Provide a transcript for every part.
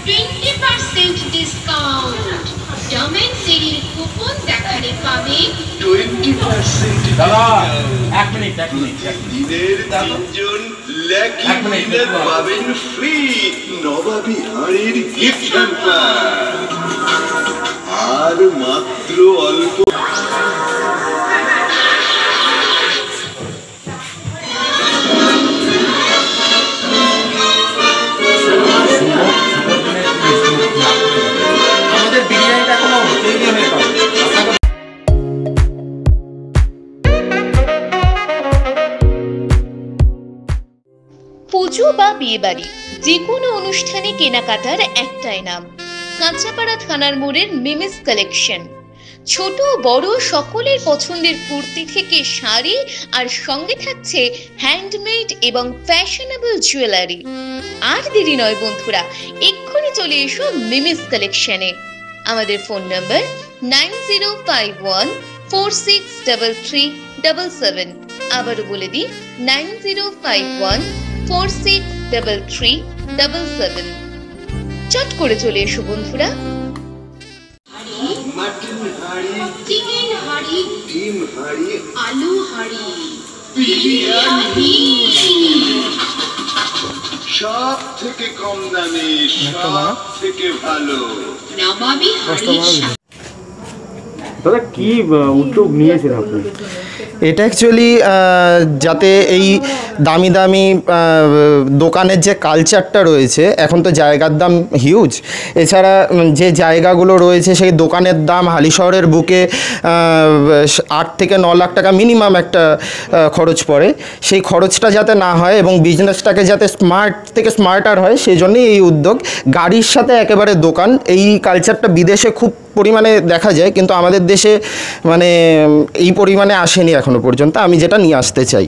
20% discount Damen সেরির coupon দেখালে পাবে 20% দাদা এক মিনিট দিনের তিনজন লাকি উইনার পাবেন ফ্রি নবাবী হাড়ির গিফট হ্যাম্পার আর মাত্র অল্প আমাদের বিরিয়ানিটা এখনো তৈরি হয়ে পারে। পুজো বা বিয়েবাড়ি যে কোনো অনুষ্ঠানে কেনাকাটার একটাই নাম, কাঁচাপাড়া থানার মোড়ের মিমিস কালেকশন। ছোট বড় সকলের পছন্দের কুর্তি থেকে শাড়ি আর সঙ্গে থাকছে হ্যান্ডমেড এবং ফ্যাশনেবল জুয়েলারি। আর দেরি নয় বন্ধুরা, এক্ষুনি চলে এসো মিমিস কালেকশনে। আমাদের ফোন নাম্বার 9051463377। আবারও বলে দিই 9051463377। চট করে চলে এসো বন্ধুরা। মাটন হাড়ি চিকেন হাড়ি ডিম হাড়ি আলু হাড়ি বিরিয়ানি সব থেকে কম দামে সব থেকে ভালো নবাবী হাড়ি। দাদা কি উদ্যোগ নিয়েছেন আপনি? এটা অ্যাকচুয়ালি যাতে এই দামি দামি দোকানের যে কালচারটা রয়েছে, এখন তো জায়গার দাম হিউজ, এছাড়া যে জায়গাগুলো রয়েছে সেই দোকানের দাম হালিশহরের বুকে 8 থেকে 9 লাখ টাকা মিনিমাম একটা খরচ পড়ে। সেই খরচটা যাতে না হয় এবং বিজনেসটাকে যাতে স্মার্ট থেকে স্মার্টার হয়, সেই জন্যই এই উদ্যোগ। গাড়ির সাথে একেবারে দোকান, এই কালচারটা বিদেশে খুব পরিমাণে দেখা যায়, কিন্তু আমাদের দেশে মানে এই পরিমাণে আসেনি এখনো পর্যন্ত। আমি যেটা নিয়ে আসতে চাই।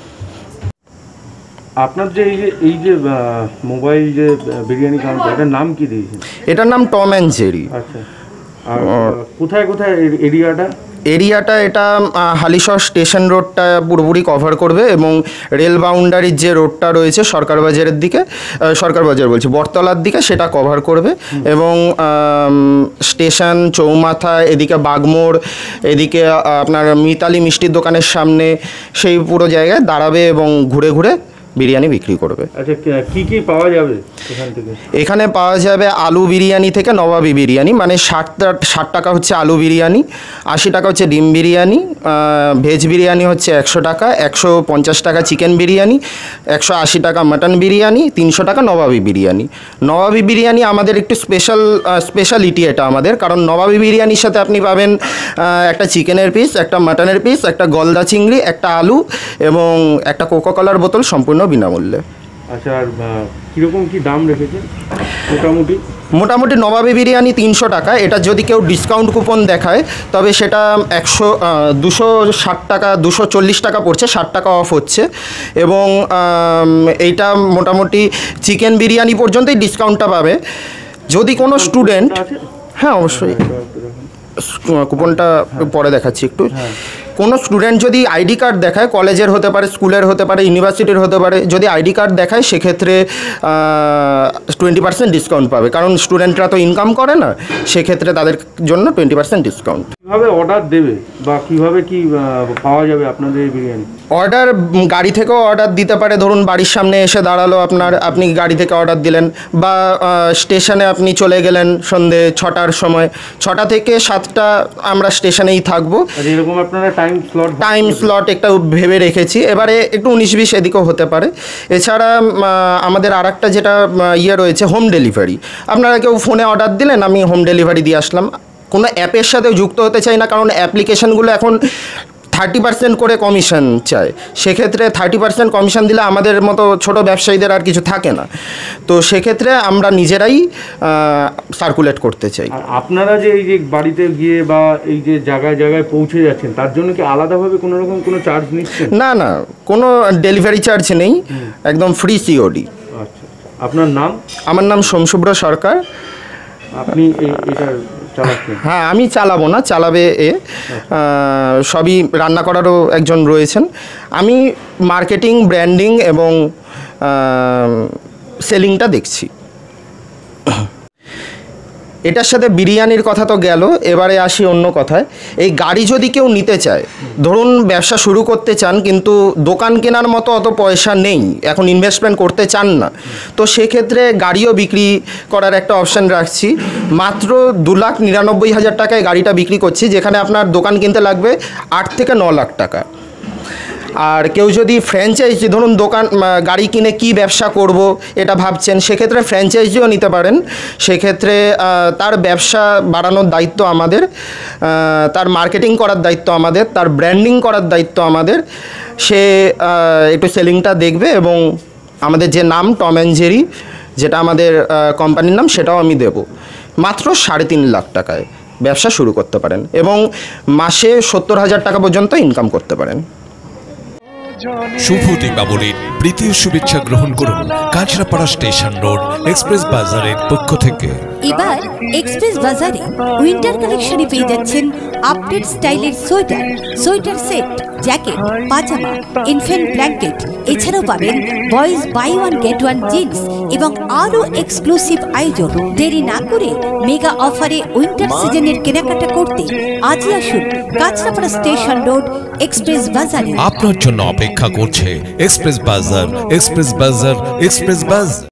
আপনার যে এই যে মোবাইল যে বিরিয়ানি কাউন্টার, এটার নাম কি দিয়েছেন? এটার নাম টম অ্যান্ড জেরি। আচ্ছা, আর কোথায় কোথায় এরিয়াটা? এটা হালিশহর স্টেশন রোডটা পুরোপুরি কভার করবে এবং রেল বাউন্ডারির যে রোডটা রয়েছে সরকার বাজারের দিকে, সরকার বাজার বলছি বটতলার দিকে, সেটা কভার করবে এবং স্টেশন চৌমাথা, এদিকে বাগমোড়, এদিকে আপনার মিতালি মিষ্টির দোকানের সামনে, সেই পুরো জায়গায় দাঁড়াবে এবং ঘুরে ঘুরে বিরিয়ানি বিক্রি করবে। আচ্ছা, কি কি পাওয়া যাবে এখান থেকে? এখানে পাওয়া যাবে আলু বিরিয়ানি থেকে নবাবী বিরিয়ানি, মানে 60 টাকা হচ্ছে আলু বিরিয়ানি, 80 টাকা হচ্ছে ডিম বিরিয়ানি, ভেজ বিরিয়ানি হচ্ছে 100 টাকা, 150 টাকা চিকেন বিরিয়ানি, 180 টাকা মাটন বিরিয়ানি, 300 টাকা নবাবী বিরিয়ানি। নবাবী বিরিয়ানি আমাদের একটু স্পেশালিটি এটা আমাদের, কারণ নবাবী বিরিয়ানির সাথে আপনি পাবেন একটা চিকেনের পিস, একটা মাটনের পিস, একটা গলদা চিংড়ি, একটা আলু এবং একটা কোকাকোলার বোতল সম্পূর্ণ বিনামূল্যে। আচ্ছা, আর কীরকম কি দাম রেখেছেন মোটামুটি নবাবী বিরিয়ানি 300 টাকা। এটা যদি কেউ ডিসকাউন্ট কুপন দেখায় তবে সেটা 260 টাকা 240 টাকা পড়ছে, 60 টাকা অফ হচ্ছে। এবং এইটা মোটামুটি চিকেন বিরিয়ানি পর্যন্তই ডিসকাউন্টটা পাবে। যদি কোনো স্টুডেন্ট, হ্যাঁ অবশ্যই কুপনটা পরে দেখাচ্ছি একটু। কোনো স্টুডেন্ট যদি আইডি কার্ড দেখায়, কলেজের হতে পারে, স্কুলের হতে পারে, ইউনিভার্সিটির হতে পারে, যদি আইডি কার্ড দেখায় সেক্ষেত্রে 20% ডিসকাউন্ট পাবে, কারণ স্টুডেন্টরা তো ইনকাম করে না, সেক্ষেত্রে তাদের জন্য 20% ডিসকাউন্ট। কীভাবে অর্ডার দেবে বা কীভাবে কি পাওয়া যাবে আপনাদের এই বিরিয়ানি? অর্ডার গাড়ি থেকেও অর্ডার দিতে পারে। ধরুন বাড়ির সামনে এসে দাঁড়ালো আপনি গাড়ি থেকে অর্ডার দিলেন, বা স্টেশনে আপনি চলে গেলেন সন্ধে 6টার সময়, 6টা থেকে 7টা আমরা স্টেশনেই থাকবো। এরকম আপনারা টাইম স্লট একটা ভেবে রেখেছি, এবারে একটু 19-20 এদিকেও হতে পারে। এছাড়া আমাদের আরেকটা যেটা রয়েছে হোম ডেলিভারি। আপনারা কেউ ফোনে অর্ডার দিলেন, আমি হোম ডেলিভারি দিয়ে আসলাম। কোনো অ্যাপের সাথে যুক্ত হতে চাই না, কারণ অ্যাপ্লিকেশনগুলো এখন 30% করে কমিশন চায়। সেক্ষেত্রে 30% কমিশন দিলে আমাদের মতো ছোট ব্যবসায়ীদের আর কিছু থাকে না, তো সেক্ষেত্রে আমরা নিজেরাই সার্কুলেট করতে চাই। আর আপনারা যে এই যে বাড়িতে গিয়ে বা এই যে জায়গায় জায়গায় পৌঁছে যাচ্ছেন, তার জন্য কি আলাদাভাবে কোনো রকম কোনো চার্জ নিচ্ছেন? না, কোনো ডেলিভারি চার্জ নেই, একদম ফ্রি সিওডি। আচ্ছা, আপনার নাম? আমার নাম সোমশুভ্র সরকার। আপনি এটার চালাচ্ছেন? হ্যাঁ, আমি চালাবো না, চালাবে সবই রান্না করারও একজন রয়েছেন। আমি মার্কেটিং, ব্র্যান্ডিং এবং সেলিংটা দেখছি। এটার সাথে বিরিয়ানির কথা তো গেল, এবারে আসি অন্য কথায়। এই গাড়ি যদি কেউ নিতে চায়, ধরুন ব্যবসা শুরু করতে চান কিন্তু দোকান কেনার মতো অত পয়সা নেই, এখন ইনভেস্টমেন্ট করতে চান না, তো সেক্ষেত্রে গাড়িও বিক্রি করার একটা অপশান রাখছি। মাত্র 2,99,000 টাকায় গাড়িটা বিক্রি করছি, যেখানে আপনার দোকান কিনতে লাগবে 8 থেকে 9 লাখ টাকা। আর কেউ যদি ফ্র্যাঞ্চাইজি, ধরুন দোকান গাড়ি কিনে কি ব্যবসা করব এটা ভাবছেন, সেক্ষেত্রে ফ্র্যাঞ্চাইজিও নিতে পারেন। সেক্ষেত্রে তার ব্যবসা বাড়ানোর দায়িত্ব আমাদের, তার মার্কেটিং করার দায়িত্ব আমাদের, তার ব্র্যান্ডিং করার দায়িত্ব আমাদের। সে একটু সেলিংটা দেখবে এবং আমাদের যে নাম টম অ্যান্ড জেরি, যেটা আমাদের কোম্পানির নাম, সেটাও আমি দেব। মাত্র 3.5 লাখ টাকায় ব্যবসা শুরু করতে পারেন এবং মাসে 70,000 টাকা পর্যন্ত ইনকাম করতে পারেন। শুভ দীপাবলির প্রীতি ও শুভেচ্ছা গ্রহণ করুন কাঁচরাপাড়া স্টেশন রোড এক্সপ্রেস বাজারের পক্ষ থেকে। এবার এক্সপ্রেস বাজারে উইন্টার কালেকশনে পেয়ে যাচ্ছেন আপডেট স্টাইলের sweater set, jacket, pyjama, infant blanket. এছাড়াও পাবেন boys buy one get one jeans এবং আরও এক্সক্লুসিভ আয়োজন। দেরি না করে মেগা অফারে উইন্টার সিজনের কেনাকাটা করতে আজই আসুন কাঁচরাপাড়া স্টেশন রোড এক্সপ্রেস বাজারে। আপনার জন্য অপেক্ষা করছে এক্সপ্রেস বাজার, এক্সপ্রেস বাজার, এক্সপ্রেস বাজার।